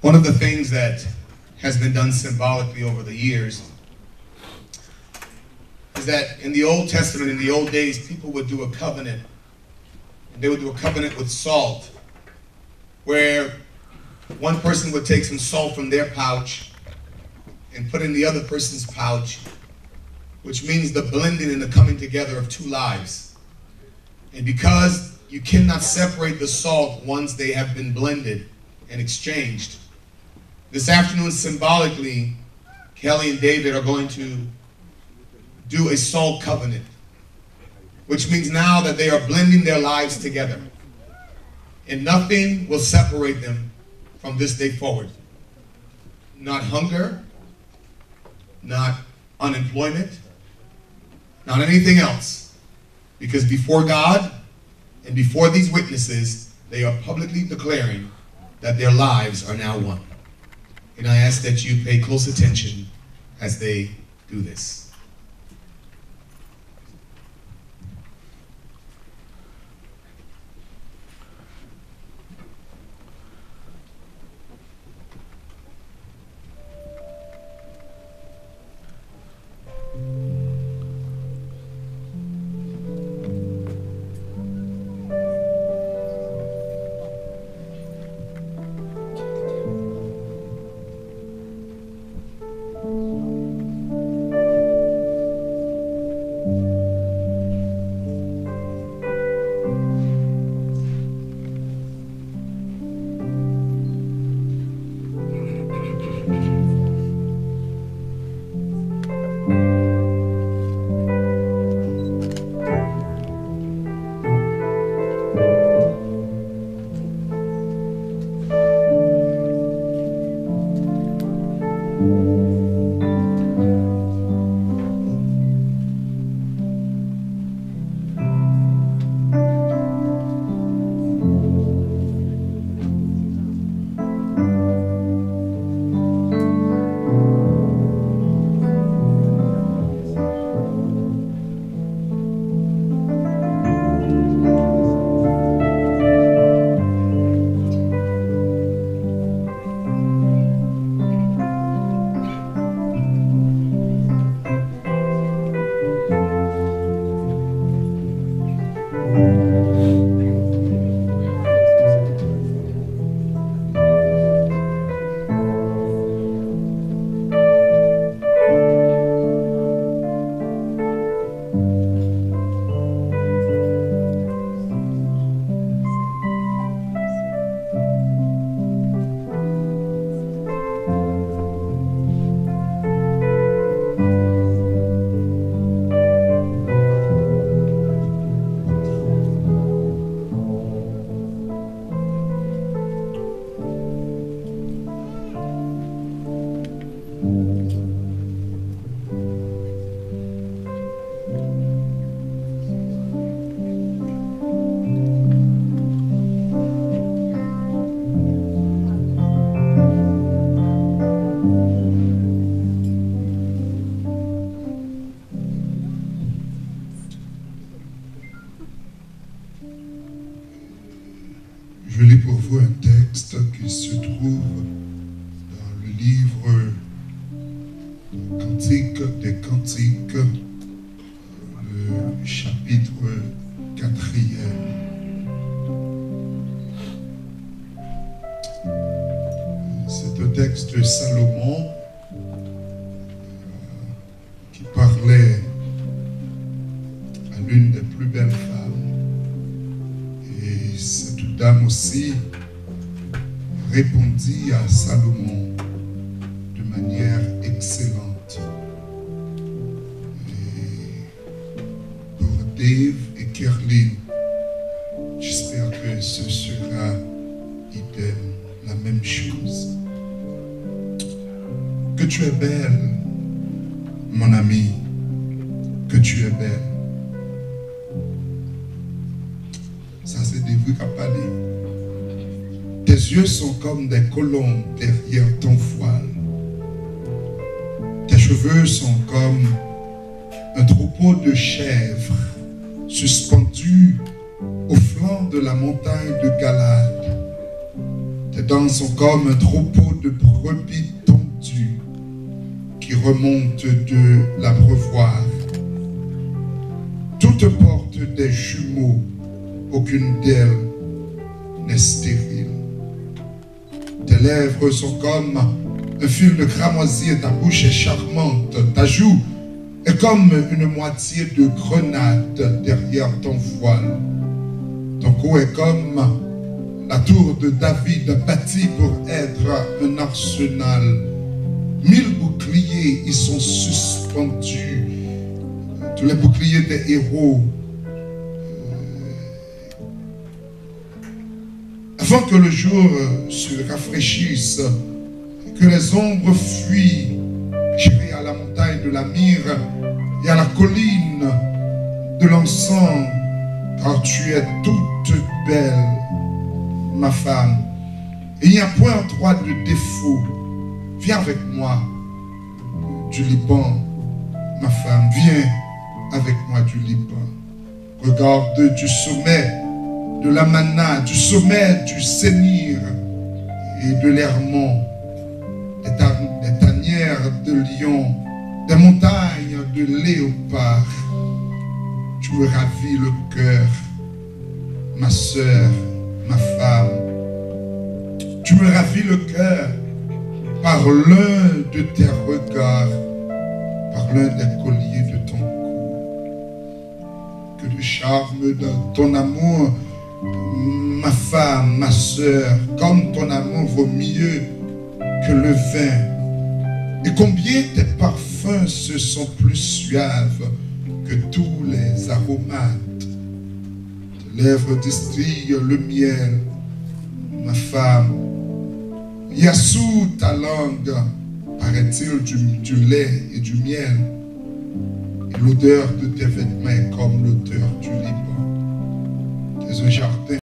One of the things that has been done symbolically over the years is that in the Old Testament, in the old days, people would do a covenant. And they would do a covenant with salt, where one person would take some salt from their pouch and put in the other person's pouch, which means the blending and the coming together of two lives. And because you cannot separate the salt once they have been blended and exchanged, this afternoon, symbolically, Kelly and David are going to do a salt covenant, which means now that they are blending their lives together. And nothing will separate them from this day forward. Not hunger, not unemployment, not anything else. Because before God and before these witnesses, they are publicly declaring that their lives are now one. And I ask that you pay close attention as they do this. Je lis pour vous un texte qui se trouve dans le livre Cantique des Cantiques, le chapitre 4e. C'est un texte de Salomon qui parlait à l'une des plus belles femmes. Et cette dame aussi répondit à Salomon de manière excellente. Et pour Dave et Kerlin, j'espère que ce sera idem, la même chose. Que tu es belle, mon ami, que tu es belle. Ça, c'est des vues qu'à parler. Tes yeux sont comme des colombes derrière ton voile. Tes cheveux sont comme un troupeau de chèvres suspendus au flanc de la montagne de Galade. Tes dents sont comme un troupeau de brebis tondues qui remontent de l'abreuvoir. Toutes portent des jumeaux, aucune d'elles n'est stérile. Tes lèvres sont comme un fil de cramoisi, ta bouche est charmante, ta joue est comme une moitié de grenade derrière ton voile. Ton cou est comme la tour de David bâtie pour être un arsenal. 1000 boucliers y sont suspendus. Tous les boucliers des héros. Afin que le jour se rafraîchisse, que les ombres fuient, j'irai à la montagne de la myrrhe et à la colline de l'encens, car tu es toute belle, ma femme. Et il n'y a point en toi de défaut. Viens avec moi du Liban, ma femme. Viens avec moi du Liban. Regarde du sommet de la Mana, du sommet du Sénir et de l'Hermon, des tanières de lion, des montagnes de léopard. Tu me ravis le cœur, ma sœur, ma femme. Tu me ravis le cœur par l'un de tes regards, par l'un des colliers de ton cou. Que le charme de ton amour, ma femme, ma sœur, comme ton amour vaut mieux que le vin. Et combien tes parfums se sont plus suaves que tous les aromates. Tes lèvres distillent le miel, ma femme. Il y a sous ta langue, paraît-il, du lait et du miel. Et l'odeur de tes vêtements est comme l'odeur du Liban. Tes jardins